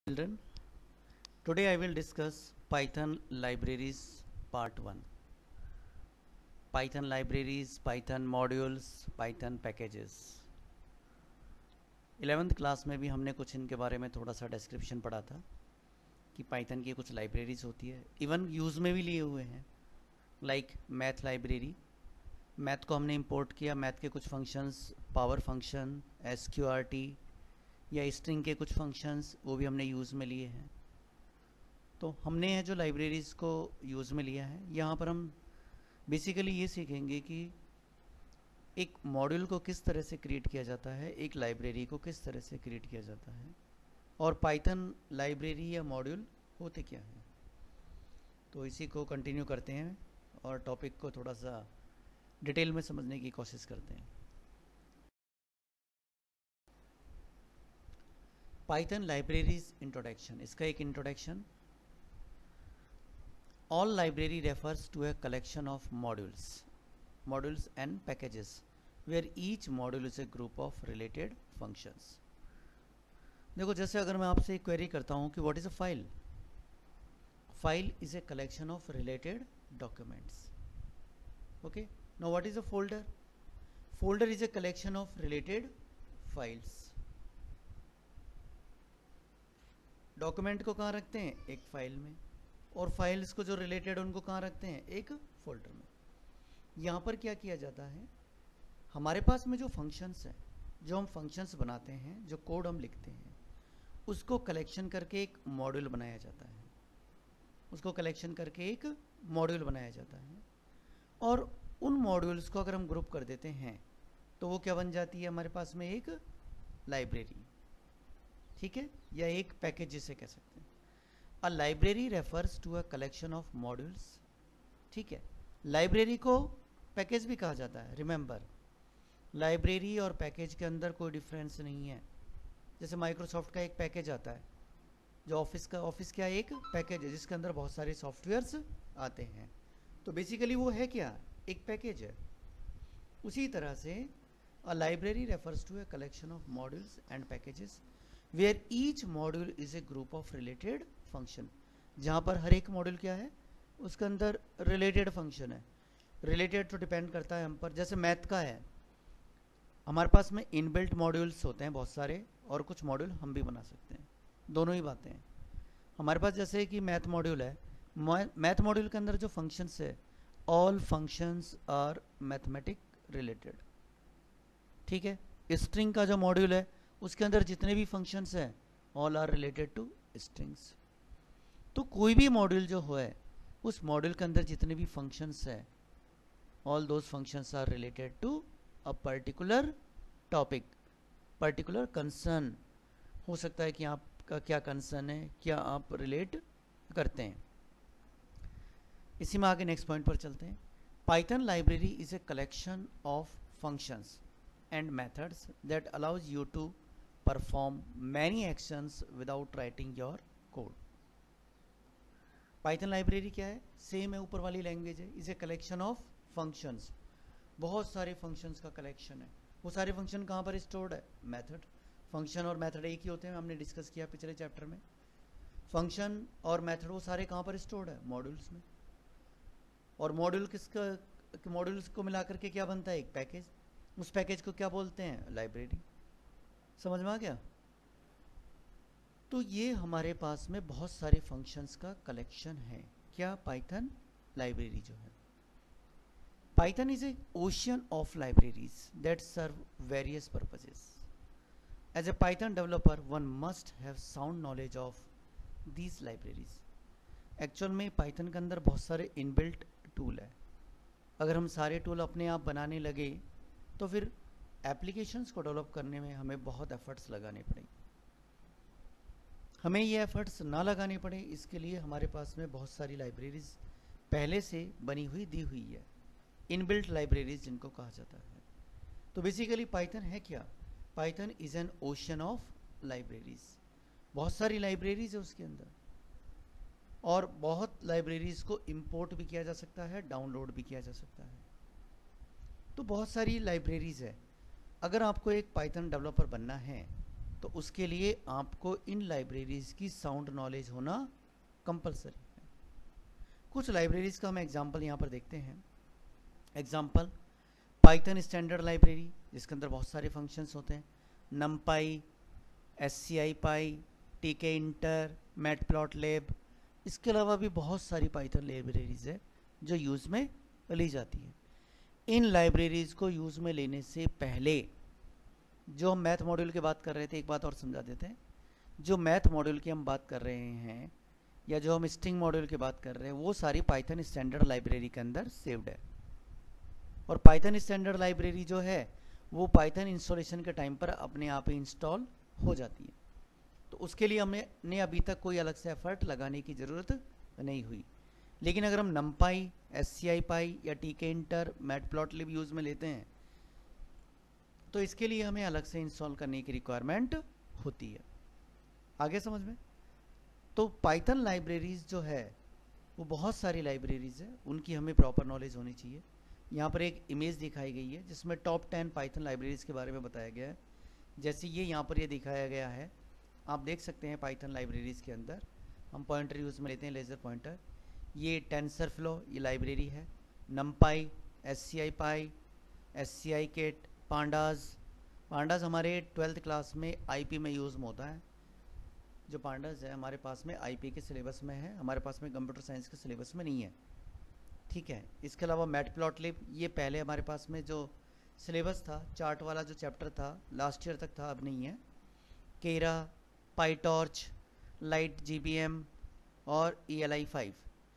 Children, today I will discuss Python libraries part 1. Python libraries, Python modules, Python packages. 11th class में भी हमने कुछ इनके बारे में थोड़ा सा डिस्क्रिप्शन पढ़ा था कि पाइथन की कुछ लाइब्रेरीज होती है, इवन यूज़ में भी लिए हुए हैं, लाइक मैथ लाइब्रेरी। मैथ को हमने इंपोर्ट किया, मैथ के कुछ फंक्शंस, पावर फंक्शन, SQRT या स्ट्रिंग के कुछ फंक्शंस, वो भी हमने यूज़ में लिए हैं। तो हमने है जो लाइब्रेरीज़ को यूज़ में लिया है, यहाँ पर हम बेसिकली ये सीखेंगे कि एक मॉड्यूल को किस तरह से क्रिएट किया जाता है, एक लाइब्रेरी को किस तरह से क्रिएट किया जाता है, और पाइथन लाइब्रेरी या मॉड्यूल होते क्या हैं। तो इसी को कंटिन्यू करते हैं और टॉपिक को थोड़ा सा डिटेल में समझने की कोशिश करते हैं। पाइथन लाइब्रेरीज इंट्रोडक्शन, इसका एक introduction. All library refers to a collection of modules and packages where each module is a group of related functions. देखो, जैसे अगर मैं आपसे एक क्वेरी करता हूँ कि what is a file, file is a collection of related documents. Okay, now what is a folder, folder is a collection of related files. Document को कहाँ रखते हैं, एक फाइल में, और फाइल्स को जो रिलेटेड उनको कहाँ रखते हैं, एक फोल्डर में। यहाँ पर क्या किया जाता है, हमारे पास में जो फंक्शंस हैं, जो हम फंक्शंस बनाते हैं, जो कोड हम लिखते हैं, उसको कलेक्शन करके एक मॉड्यूल बनाया जाता है, उसको कलेक्शन करके एक मॉड्यूल बनाया जाता है। और उन मॉड्यूल्स को अगर हम ग्रुप कर देते हैं तो वो क्या बन जाती है, हमारे पास में एक लाइब्रेरी, ठीक है, या एक पैकेज जिसे कह सकते हैं। A library refers to a collection of modules, ठीक है। लाइब्रेरी को पैकेज भी कहा जाता है। रिमेंबर, लाइब्रेरी और पैकेज के अंदर कोई डिफरेंस नहीं है। जैसे माइक्रोसॉफ्ट का एक पैकेज आता है, जो ऑफिस का एक पैकेज है जिसके अंदर बहुत सारे सॉफ्टवेयर्स आते हैं, तो बेसिकली वो है क्या, एक पैकेज है। उसी तरह से a library refers to a collection of modules and packages where each module is a group of related function, जहाँ पर हर एक मॉड्यूल क्या है, उसके अंदर रिलेटेड फंक्शन है। रिलेटेड तो डिपेंड करता है हम पर, जैसे मैथ का है, हमारे पास में इनबिल्ट मॉड्यूल्स होते हैं बहुत सारे, और कुछ मॉड्यूल हम भी बना सकते हैं, दोनों ही बातें हैं हमारे पास। जैसे कि मैथ मॉड्यूल है, मैथ मॉड्यूल के अंदर जो फंक्शंस है, all functions are mathematic related, ठीक है। स्ट्रिंग का जो मॉड्यूल है, उसके अंदर जितने भी फंक्शंस हैं, all are related to strings. तो कोई भी मॉड्यूल जो है, उस मॉड्यूल के अंदर जितने भी फंक्शंस हैं, all those functions are related to a particular topic, particular concern. हो सकता है कि आपका क्या कंसर्न है, क्या आप रिलेट करते हैं। इसी में आगे नेक्स्ट पॉइंट पर चलते हैं। Python library is a collection of functions and methods that allows you to perform many actions without writing your code. Python library क्या है, सेम है, ऊपर वाली लैंग्वेज है। Is a collection of functions, बहुत सारे फंक्शंस का कलेक्शन है। वो सारे फंक्शन कहाँ पर स्टोर्ड है, मेथड। फंक्शन और मेथड एक ही होते हैं, हमने डिस्कस किया पिछले चैप्टर में। फंक्शन और मेथड वो सारे कहाँ पर स्टोर्ड है, मॉड्यूल्स में। और मॉड्यूल किसका, मॉड्यूल्स को मिलाकर के क्या बनता है, एक पैकेज। उस पैकेज को क्या बोलते हैं, लाइब्रेरी। समझ में आ गया। तो ये हमारे पास में बहुत सारे फंक्शंस का कलेक्शन है, क्या, पाइथन लाइब्रेरी जो है। Python is a ocean of libraries that serve various purposes. As a Python developer one must have sound knowledge of these libraries. Actual में पाइथन के अंदर बहुत सारे इनबिल्ट टूल है। अगर हम सारे टूल अपने आप बनाने लगे तो फिर एप्लीकेशंस को डेवलप करने में हमें बहुत एफर्ट्स लगाने पड़ेंगे। हमें ये एफर्ट्स ना लगाने पड़े, इसके लिए हमारे पास में बहुत सारी लाइब्रेरीज पहले से बनी हुई दी हुई है, इनबिल्ट लाइब्रेरीज जिनको कहा जाता है। तो बेसिकली पाइथन है क्या, Python is an ocean of libraries. बहुत सारी लाइब्रेरीज है उसके अंदर, और बहुत लाइब्रेरीज को इंपोर्ट भी किया जा सकता है, डाउनलोड भी किया जा सकता है। तो बहुत सारी लाइब्रेरीज है। अगर आपको एक पाइथन डेवलपर बनना है तो उसके लिए आपको इन लाइब्रेरीज की साउंड नॉलेज होना कंपलसरी है। कुछ लाइब्रेरीज का हम एग्जांपल यहाँ पर देखते हैं। एग्जांपल पाइथन स्टैंडर्ड लाइब्रेरी, जिसके अंदर बहुत सारे फंक्शंस होते हैं, NumPy, SCIPy, TK inter, Matplotlib. इसके अलावा भी बहुत सारी पाइथन लाइब्रेरीज है जो यूज़ में ली जाती है। इन लाइब्रेरीज को यूज़ में लेने से पहले जो हम मैथ मॉड्यूल की बात कर रहे थे, एक बात और समझा देते हैं। जो मैथ मॉड्यूल की हम बात कर रहे हैं या जो हम स्ट्रिंग मॉड्यूल की बात कर रहे हैं, वो सारी पाइथन स्टैंडर्ड लाइब्रेरी के अंदर सेव्ड है। और पाइथन स्टैंडर्ड लाइब्रेरी जो है वो पाइथन इंस्टॉलेशन के टाइम पर अपने आप ही इंस्टॉल हो जाती है। तो उसके लिए हमने अभी तक कोई अलग से एफर्ट लगाने की ज़रूरत नहीं हुई। लेकिन अगर हम नमपाई, SCIPy या TK इंटर, मैटप्लॉटलिब यूज़ में लेते हैं तो इसके लिए हमें अलग से इंस्टॉल करने की रिक्वायरमेंट होती है। आगे समझ में? तो पाइथन लाइब्रेरीज जो है वो बहुत सारी लाइब्रेरीज है, उनकी हमें प्रॉपर नॉलेज होनी चाहिए। यहाँ पर एक इमेज दिखाई गई है जिसमें टॉप 10 पाइथन लाइब्रेरीज के बारे में बताया गया है। जैसे ये यहाँ पर ये दिखाया गया है, आप देख सकते हैं पाइथन लाइब्रेरीज के अंदर हम पॉइंटर यूज़ में लेते हैं, लेज़र पॉइंटर। ये टेंसरफ्लो ये लाइब्रेरी है, नमपाई, SCIPy, SCIKit, पांडाज हमारे 12th क्लास में IP में यूज़ में होता है। जो पांडाज है हमारे पास में IP के सिलेबस में है, हमारे पास में कंप्यूटर साइंस के सिलेबस में नहीं है, ठीक है। इसके अलावा मैटप्लॉटलिब ये पहले हमारे पास में जो सिलेबस था, चार्ट वाला जो चैप्टर था, लास्ट ईयर तक था, अब नहीं है। केरा, पाईटॉर्च, लाइट GBM और ELI5,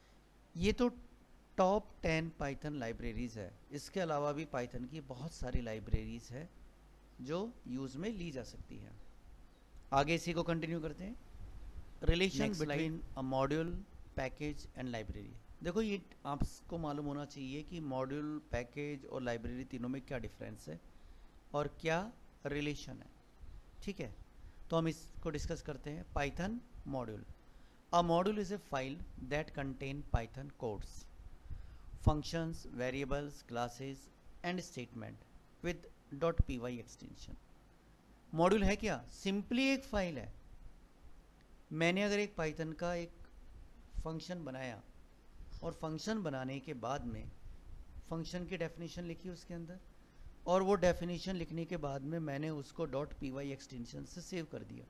ये तो टॉप 10 पाइथन लाइब्रेरीज है। इसके अलावा भी पाइथन की बहुत सारी लाइब्रेरीज है जो यूज़ में ली जा सकती है। आगे इसी को कंटिन्यू करते हैं। Relation between a module, package and library. देखो ये आपको मालूम होना चाहिए कि मॉड्यूल, पैकेज और लाइब्रेरी तीनों में क्या डिफरेंस है और क्या रिलेशन है, ठीक है। तो हम इसको डिस्कस करते हैं। Python module. A module is a file that contain Python codes, functions, variables, classes and statement with .py extension। Module है क्या? सिंपली एक फाइल है। मैंने अगर एक पाइथन का एक फंक्शन बनाया और फंक्शन बनाने के बाद में फंक्शन की डेफिनेशन लिखी उसके अंदर, और वो डेफिनेशन लिखने के बाद में मैंने उसको .py एक्सटेंशन से सेव कर दिया।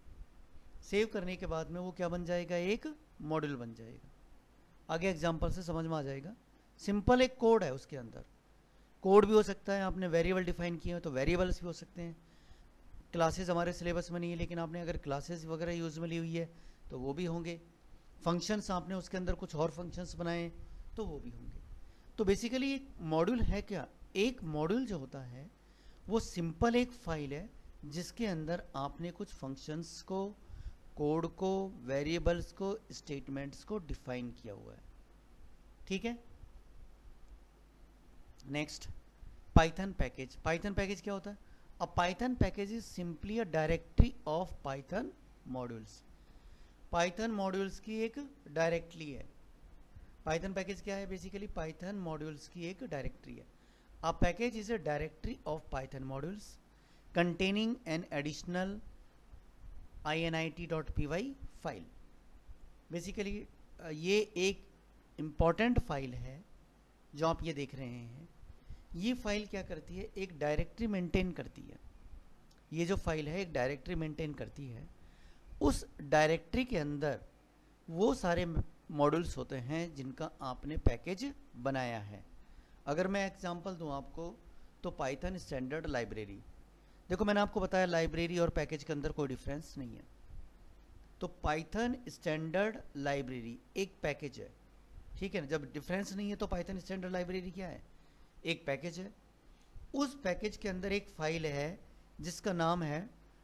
सेव करने के बाद में वो क्या बन जाएगा? एक मॉड्यूल बन जाएगा। आगे एग्जांपल से समझ में आ जाएगा। सिंपल एक कोड है, उसके अंदर कोड भी हो सकता है, आपने वेरिएबल डिफाइन किए हो तो वेरिएबल्स भी हो सकते हैं। क्लासेस हमारे सिलेबस में नहीं है, लेकिन आपने अगर क्लासेस वगैरह यूज़ में ली हुई है तो वो भी होंगे। फंक्शंस आपने उसके अंदर कुछ और फंक्शंस बनाए तो वो भी होंगे। तो बेसिकली एक मॉड्यूल है क्या? एक मॉड्यूल जो होता है वो सिंपल एक फाइल है जिसके अंदर आपने कुछ फंक्शंस को, कोड को, वेरिएबल्स को, स्टेटमेंट्स को डिफाइन किया हुआ है, ठीक है। Next, Python package. Python package क्या होता है? A Python package is simply a directory of Python modules. Python modules की एक डायरेक्टरी है। पाइथन पैकेज क्या है? बेसिकली पाइथन मॉड्यूल्स की एक डायरेक्टरी है। A package is a directory of Python modules containing an additional init.py file. Basically ये एक इम्पॉर्टेंट फाइल है जो आप ये देख रहे हैं। ये फाइल क्या करती है? एक डायरेक्टरी मेंटेन करती है। ये जो फाइल है एक डायरेक्टरी मेंटेन करती है। उस डायरेक्टरी के अंदर वो सारे मॉड्यूल्स होते हैं जिनका आपने पैकेज बनाया है। अगर मैं एग्जांपल दूं आपको तो पाइथन स्टैंडर्ड लाइब्रेरी। देखो मैंने आपको बताया लाइब्रेरी और पैकेज के अंदर कोई डिफरेंस नहीं है। तो पाइथन स्टैंडर्ड लाइब्रेरी एक पैकेज है, ठीक है ना। जब डिफरेंस नहीं है तो पाइथन स्टैंडर्ड लाइब्रेरी क्या है? एक पैकेज है। उस पैकेज के अंदर एक फाइल है जिसका नाम है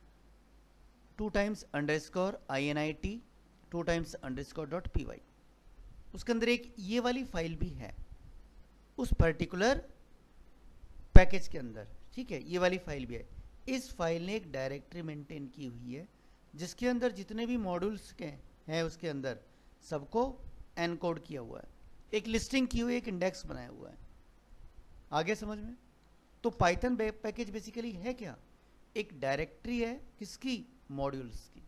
2x_init 2x_.py। उसके अंदर एक ये वाली फाइल भी है उस पर्टिकुलर पैकेज के अंदर, ठीक है। ये वाली फाइल भी है। इस फाइल ने एक डायरेक्टरी मेंटेन की हुई है जिसके अंदर जितने भी मॉड्यूल्स के हैं उसके अंदर सबको एनकोड किया हुआ है, एक लिस्टिंग की हुई, एक इंडेक्स बनाया हुआ है। आगे समझ में? तो पाइथन पैकेज बेसिकली है क्या? एक डायरेक्टरी है किसकी, मॉड्यूल्स की,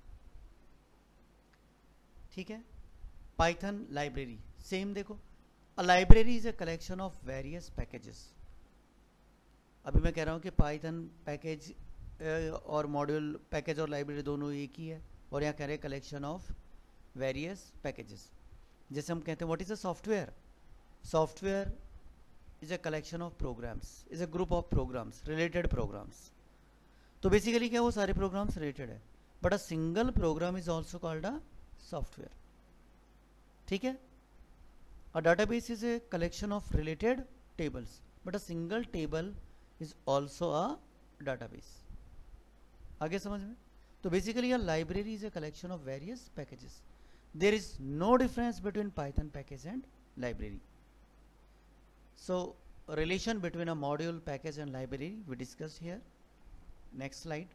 ठीक है। पाइथन लाइब्रेरी सेम देखो, a library is a collection of various packages. अभी मैं कह रहा हूँ कि पाइथन पैकेज और मॉड्यूल, पैकेज और लाइब्रेरी दोनों एक ही है, और यहाँ कह रहे हैं कलेक्शन ऑफ वेरियस पैकेजेस। जैसे हम कहते हैं what is a software, software is a collection of programs, is a group of programs, related programs. तो बेसिकली क्या, वो सारे प्रोग्राम्स रिलेटेड है, but a single program is also called a software, ठीक है। A database is a collection of related tables, but a single table is also a database. आगे समझ में। तो basically a library is a collection of various packages. There is no difference between Python package and library. So relation between a module, package and library we discussed here. Next slide.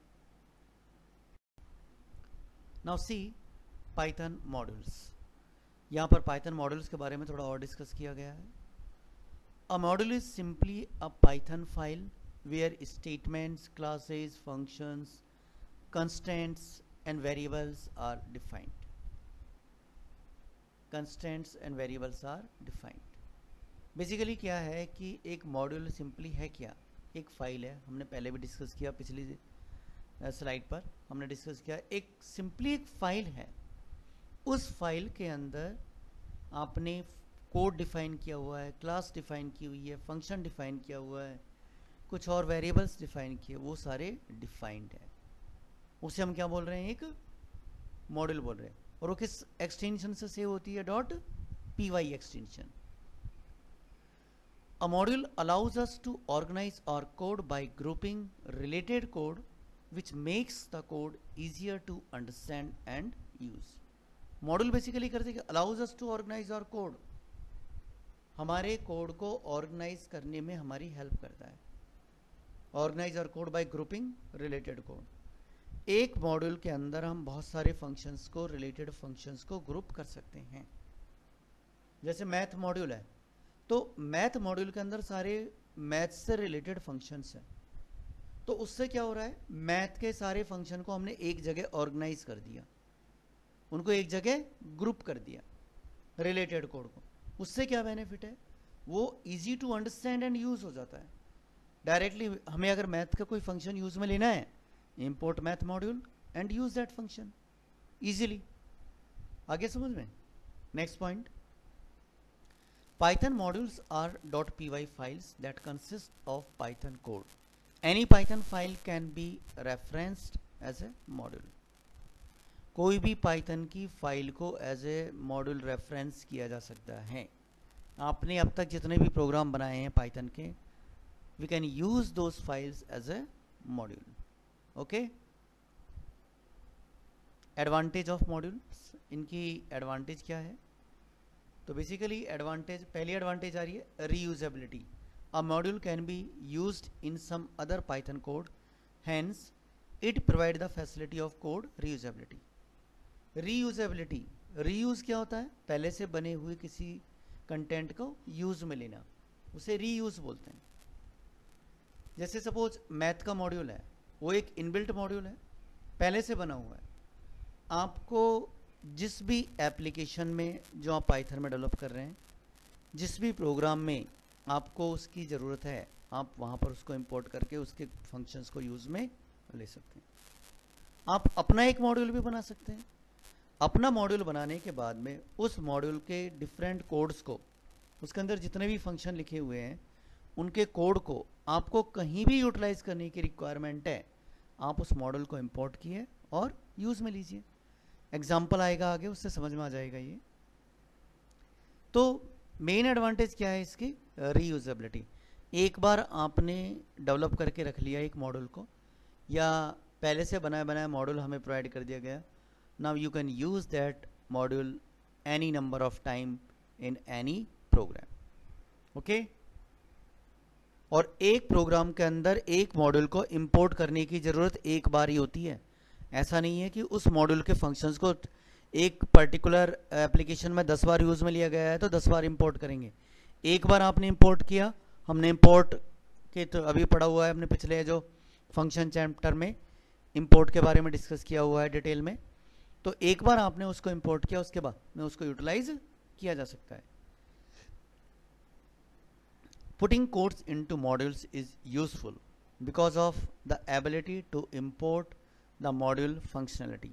Now see Python modules. यहाँ पर Python modules के बारे में थोड़ा और discuss किया गया है. A module is simply a Python file where statements, classes, functions, constants and variables are defined. Constants and variables are defined. Basically क्या है कि एक मॉड्यूल सिंपली है क्या, एक फाइल है, हमने पहले भी डिस्कस किया, पिछली स्लाइड पर हमने डिस्कस किया, एक सिंपली एक फाइल है, उस फाइल के अंदर आपने कोड डिफाइन किया हुआ है, क्लास डिफाइन की हुई है, फंक्शन डिफाइन किया हुआ है, कुछ और वेरिएबल्स डिफाइन किए, वो सारे डिफाइंड है, उसे हम क्या बोल रहे हैं, एक मॉड्यूल बोल रहे हैं। और वो किस एक्सटेंशन से सेव होती है, .py extension. A module allows us to organize our code by grouping related code, which makes the code easier to understand and use. Module basically करते हैं, allows us to organize our code, हमारे code को organize करने में हमारी help करता है। Organize our code by grouping related code. एक मॉड्यूल के अंदर हम बहुत सारे फंक्शंस को, रिलेटेड फंक्शंस को ग्रुप कर सकते हैं। जैसे मैथ मॉड्यूल है, तो मैथ मॉड्यूल के अंदर सारे मैथ से रिलेटेड फंक्शंस हैं, तो उससे क्या हो रहा है, मैथ के सारे फंक्शन को हमने एक जगह ऑर्गेनाइज कर दिया, उनको एक जगह ग्रुप कर दिया रिलेटेड कोड को। उससे क्या बेनिफिट है, वो easy to understand and use हो जाता है। डायरेक्टली हमें अगर मैथ का कोई फंक्शन यूज में लेना है, import math module and use that function easily. आगे समझ में। Next point, Python modules are .py files that consist of Python code. Any Python file can be referenced as a module. कोई भी Python की file को as a module reference किया जा सकता है। आपने अब तक जितने भी प्रोग्राम बनाए हैं Python के, we can use those files as a module. Okay? Advantage of modules, इनकी एडवांटेज क्या है? तो बेसिकली एडवांटेज, पहली एडवांटेज आ रही है reusability. A module can be used in some other Python code, hence it provide the facility of code reusability. Reusability, reuse क्या होता है, पहले से बने हुए किसी कंटेंट को यूज में लेना, उसे रीयूज बोलते हैं। जैसे सपोज मैथ का मॉड्यूल है, वो एक इनबिल्ट मॉड्यूल है, पहले से बना हुआ है। आपको जिस भी एप्लीकेशन में जो आप पाइथन में डेवलप कर रहे हैं, जिस भी प्रोग्राम में आपको उसकी ज़रूरत है, आप वहाँ पर उसको इंपोर्ट करके उसके फंक्शंस को यूज़ में ले सकते हैं। आप अपना एक मॉड्यूल भी बना सकते हैं। अपना मॉड्यूल बनाने के बाद में उस मॉड्यूल के डिफरेंट कोड्स को, उसके अंदर जितने भी फंक्शन लिखे हुए हैं, उनके कोड को आपको कहीं भी यूटिलाइज करने की रिक्वायरमेंट है, आप उस मॉड्यूल को इंपोर्ट किए और यूज़ में लीजिए। एग्जाम्पल आएगा आगे, उससे समझ में आ जाएगा ये। तो मेन एडवांटेज क्या है इसकी, रीयूजेबिलिटी। एक बार आपने डेवलप करके रख लिया एक मॉड्यूल को, या पहले से बनाया बनाया मॉड्यूल हमें प्रोवाइड कर दिया गया, now you can use that module any number of time in any program. Okay. और एक प्रोग्राम के अंदर एक मॉड्यूल को इंपोर्ट करने की ज़रूरत एक बार ही होती है। ऐसा नहीं है कि उस मॉड्यूल के फंक्शंस को एक पर्टिकुलर एप्लीकेशन में 10 बार यूज़ में लिया गया है तो 10 बार इंपोर्ट करेंगे। एक बार आपने इंपोर्ट किया, हमने इंपोर्ट के तो अभी पढ़ा हुआ है, हमने पिछले जो फंक्शन चैप्टर में इंपोर्ट के बारे में डिस्कस किया हुआ है डिटेल में। तो एक बार आपने उसको इंपोर्ट किया, उसके बाद में उसको यूटिलाइज किया जा सकता है। Putting codes into modules is useful because of the ability to import the module functionality.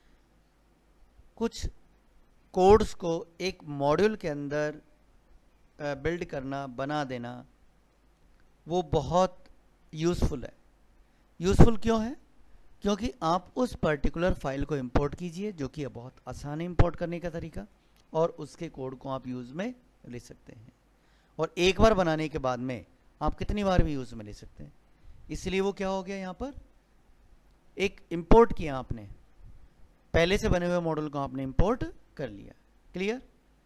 कुछ कोड्स को एक मॉड्यूल के अंदर बिल्ड करना, बना देना, वो बहुत यूज़फुल है। यूज़फुल क्यों है? क्योंकि आप उस पर्टिकुलर फाइल को इंपोर्ट कीजिए, जो कि बहुत आसान है इंपोर्ट करने का तरीका, और उसके कोड को आप यूज़ में ले सकते हैं। और एक बार बनाने के बाद में आप कितनी बार भी यूज़ में ले सकते हैं। इसलिए वो क्या हो गया, यहाँ पर एक इंपोर्ट किया आपने, पहले से बने हुए मॉड्यूल को आपने इंपोर्ट कर लिया। क्लियर?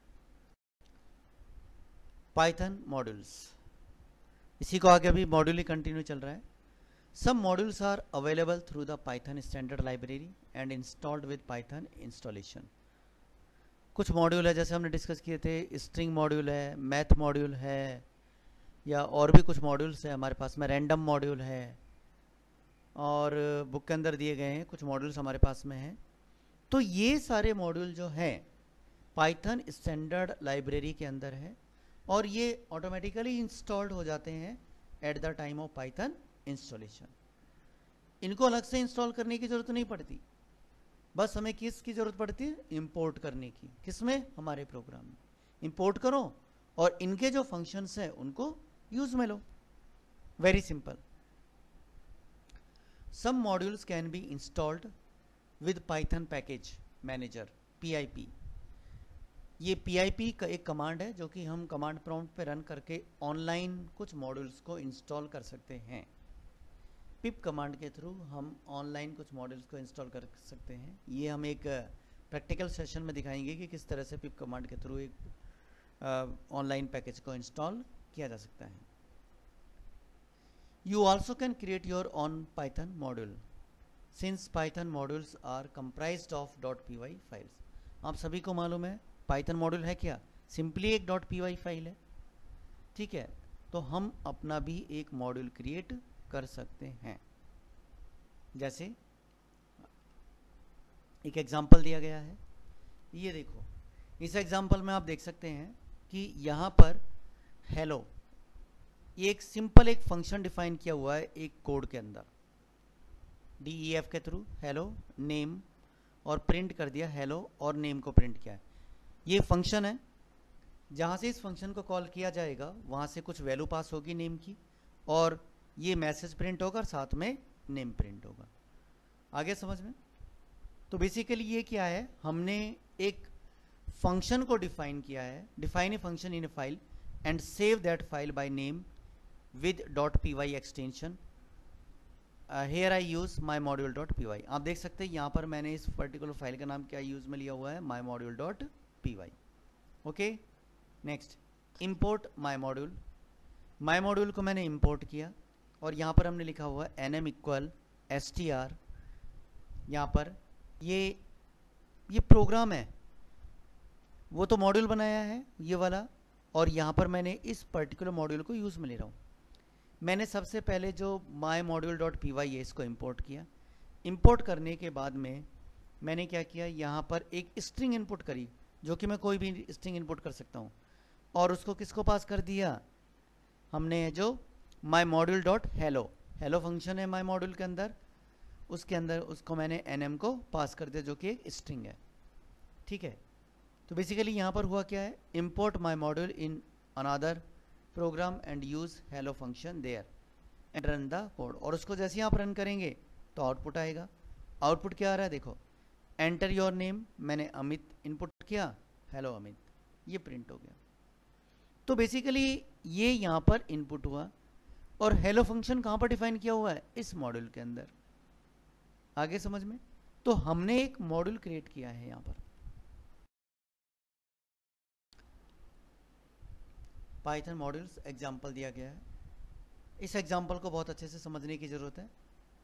पाइथन मॉड्यूल्स, इसी को आगे अभी मॉड्यूल ही कंटिन्यू चल रहा है। Some modules are available through the Python standard library and installed with Python installation. कुछ मॉड्यूल है, जैसे हमने डिस्कस किए थे, स्ट्रिंग मॉड्यूल है, मैथ मॉड्यूल है, या और भी कुछ मॉड्यूल्स है हमारे पास में, रैंडम मॉड्यूल है, और बुक के अंदर दिए गए हैं कुछ मॉड्यूल्स हमारे पास में हैं। तो ये सारे मॉड्यूल जो हैं पाइथन स्टैंडर्ड लाइब्रेरी के अंदर है, और ये ऑटोमेटिकली इंस्टॉल्ड हो जाते हैं at the time of Python installation. इनको अलग से इंस्टॉल करने की ज़रूरत नहीं पड़ती, बस हमें किसकी ज़रूरत पड़ती है? इंपोर्ट करने की। किसमें? हमारे प्रोग्राम में। इंपोर्ट करो और इनके जो फंक्शंस हैं उनको यूज़ में लो। Very simple. Some modules can be installed with Python package manager, PIP। ये PIP का एक कमांड है जो कि हम कमांड प्रॉम्प्ट पे रन करके ऑनलाइन कुछ मॉड्यूल्स को इंस्टॉल कर सकते हैं। पिप कमांड के थ्रू हम ऑनलाइन कुछ मॉड्यूल्स को इंस्टॉल कर सकते हैं। ये हम एक प्रैक्टिकल सेशन में दिखाएंगे कि किस तरह से पिप कमांड के थ्रू एक ऑनलाइन पैकेज को इंस्टॉल किया जा सकता है। You also can create your own Python module since Python modules are comprised of .py files। आप सभी को मालूम है Python मॉड्यूल है क्या? सिंपली एक .py फाइल है। ठीक है, तो हम अपना भी एक मॉड्यूल क्रिएट कर सकते हैं। जैसे एक एग्जांपल दिया गया है, ये देखो, इस एग्जांपल में आप देख सकते हैं कि यहाँ पर हेलो, ये एक सिंपल एक फंक्शन डिफाइन किया हुआ है एक कोड के अंदर, DEF के थ्रू हेलो नेम, और प्रिंट कर दिया हेलो और नेम को प्रिंट किया है। ये फंक्शन है, जहाँ से इस फंक्शन को कॉल किया जाएगा वहाँ से कुछ वैल्यू पास होगी नेम की, और ये मैसेज प्रिंट होगा और साथ में नेम प्रिंट होगा। आगे समझ में? तो बेसिकली ये क्या है, हमने एक फंक्शन को डिफाइन किया है। Define a function in a file and save that file by name with .py extension। here I use my module.py। आप देख सकते हैं यहाँ पर मैंने इस पर्टिकुलर फाइल का नाम क्या यूज में लिया हुआ है, my module.py। Okay, next import my module। my module को मैंने import किया और यहाँ पर हमने लिखा हुआ है nm equal str। यहाँ पर ये प्रोग्राम है, वो तो मॉड्यूल बनाया है ये वाला, और यहाँ पर मैंने इस पर्टिकुलर मॉड्यूल को यूज में ले रहा हूँ। मैंने सबसे पहले जो my-module.py है इसको इंपोर्ट किया। इंपोर्ट करने के बाद में मैंने क्या किया, यहाँ पर एक स्ट्रिंग इनपुट करी, जो कि मैं कोई भी स्ट्रिंग इनपुट कर सकता हूँ, और उसको किसको पास कर दिया हमने, जो my-module.hello, हेलो फंक्शन है my module के अंदर, उसके अंदर उसको मैंने nm को पास कर दिया, जो कि एक स्ट्रिंग है। ठीक है, तो बेसिकली यहाँ पर हुआ क्या है, import my module in another program and use hello function there and run the code। और उसको जैसे ही आप रन करेंगे तो आउटपुट आएगा। आउटपुट क्या आ रहा है देखो, एंटर योर नेम, मैंने अमित इनपुट किया, हेलो अमित, ये प्रिंट हो गया। तो बेसिकली ये यहाँ पर इनपुट हुआ, और हेलो फंक्शन कहाँ पर डिफाइन किया हुआ है, इस मॉड्यूल के अंदर। आगे समझ में? तो हमने एक मॉड्यूल क्रिएट किया है यहाँ पर। पाइथन मॉड्यूल्स एग्जाम्पल दिया गया है, इस एग्जाम्पल को बहुत अच्छे से समझने की जरूरत है।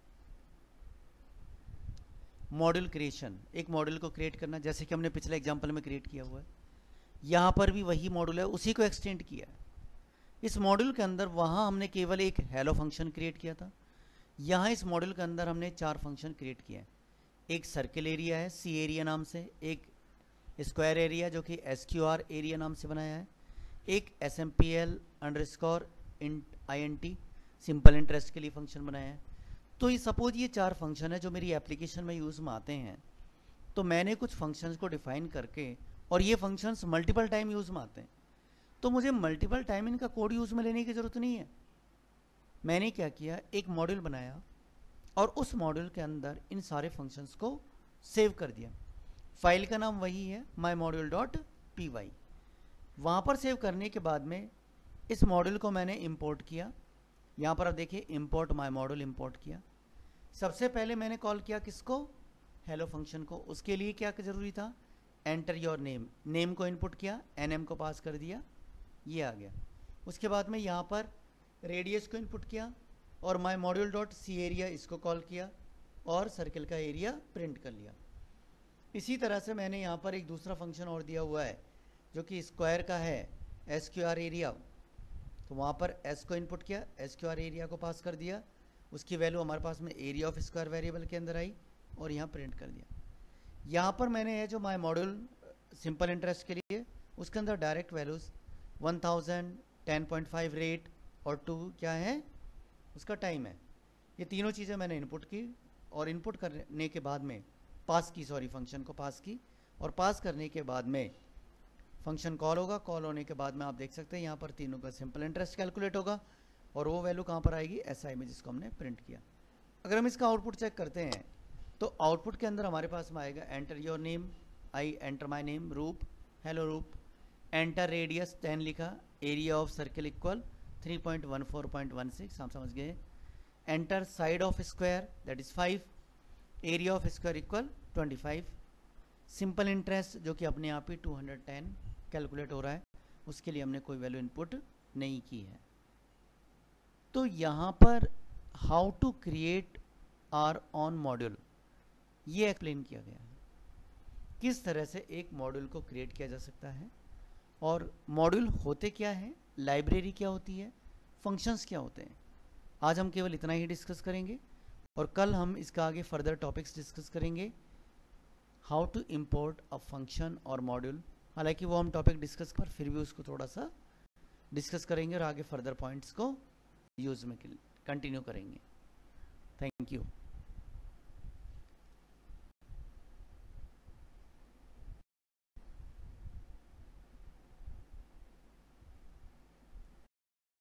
मॉड्यूल क्रिएशन, एक मॉड्यूल को क्रिएट करना, जैसे कि हमने पिछले एग्जाम्पल में क्रिएट किया हुआ है, यहाँ पर भी वही मॉड्यूल है, उसी को एक्सटेंड किया है। इस मॉड्यूल के अंदर वहाँ हमने केवल एक हेलो फंक्शन क्रिएट किया था, यहाँ इस मॉड्यूल के अंदर हमने 4 फंक्शन क्रिएट किए हैं। एक सर्किल एरिया है सी एरिया नाम से, एक स्क्वायर एरिया जो कि SQR एरिया नाम से बनाया है, एक SMPL_int सिंपल इंटरेस्ट के लिए फंक्शन बनाया है। तो ये सपोज ये 4 फंक्शन है जो मेरी एप्लीकेशन में यूज़ में आते हैं। तो मैंने कुछ फंक्शंस को डिफाइन करके, और ये फंक्शंस मल्टीपल टाइम यूज़ में आते हैं, तो मुझे मल्टीपल टाइम इनका कोड यूज़ में लेने की ज़रूरत नहीं है। मैंने क्या किया, एक मॉड्यूल बनाया और उस मॉड्यूल के अंदर इन सारे फंक्शंस को सेव कर दिया। फाइल का नाम वही है mymodule.py। वहाँ पर सेव करने के बाद में इस मॉड्यूल को मैंने इंपोर्ट किया। यहाँ पर आप देखिए import mymodule इंपोर्ट किया। सबसे पहले मैंने कॉल किया किसको, हेलो फंक्शन को। उसके लिए क्या जरूरी था, एंटर योर नेम, नेम को इनपुट किया, nm को पास कर दिया, ये आ गया। उसके बाद में यहाँ पर रेडियस को इनपुट किया और mymodule.cArea इसको कॉल किया और सर्किल का एरिया प्रिंट कर लिया। इसी तरह से मैंने यहाँ पर एक दूसरा फंक्शन और दिया हुआ है जो कि स्क्वायर का है SQR एरिया। तो वहाँ पर s को इनपुट किया, SQR एरिया को पास कर दिया, उसकी वैल्यू हमारे पास में एरिया ऑफ स्क्वायर वेरिएबल के अंदर आई और यहाँ प्रिंट कर दिया। यहाँ पर मैंने है जो माई मॉड्यूल सिंपल इंटरेस्ट के लिए, उसके अंदर डायरेक्ट वैल्यूज़ 1000, 10.5 रेट और 2 क्या है उसका टाइम है। ये तीनों चीज़ें मैंने इनपुट की और इनपुट करने के बाद में पास की, फंक्शन को पास की, और पास करने के बाद में फंक्शन कॉल होगा। कॉल होने के बाद में आप देख सकते हैं यहाँ पर तीनों का सिंपल इंटरेस्ट कैलकुलेट होगा और वो वैल्यू कहाँ पर आएगी, SI में, जिसको हमने प्रिंट किया। अगर हम इसका आउटपुट चेक करते हैं तो आउटपुट के अंदर हमारे पास में आएगा enter your name, I enter my name, Roop, hello Roop, enter radius 10 लिखा, एरिया ऑफ सर्किल इक्वल 3.14.16, हम समझ गए। Enter side of square that is 5, area of square equal 25, simple interest जो कि अपने आप ही 210 कैलकुलेट हो रहा है, उसके लिए हमने कोई वैल्यू इनपुट नहीं की है। तो यहाँ पर how to create our own module ये एक्सप्लेन किया गया है, किस तरह से एक मॉड्यूल को क्रिएट किया जा सकता है और मॉड्यूल होते क्या हैं, लाइब्रेरी क्या होती है, फंक्शंस क्या होते हैं। आज हम केवल इतना ही डिस्कस करेंगे और कल हम इसका आगे फर्दर टॉपिक्स डिस्कस करेंगे, how to import a function और मॉड्यूल। हालांकि वो हम टॉपिक डिस्कस कर फिर भी उसको थोड़ा सा डिस्कस करेंगे और आगे फर्दर पॉइंट्स को यूज़ में कंटिन्यू करेंगे। Thank you.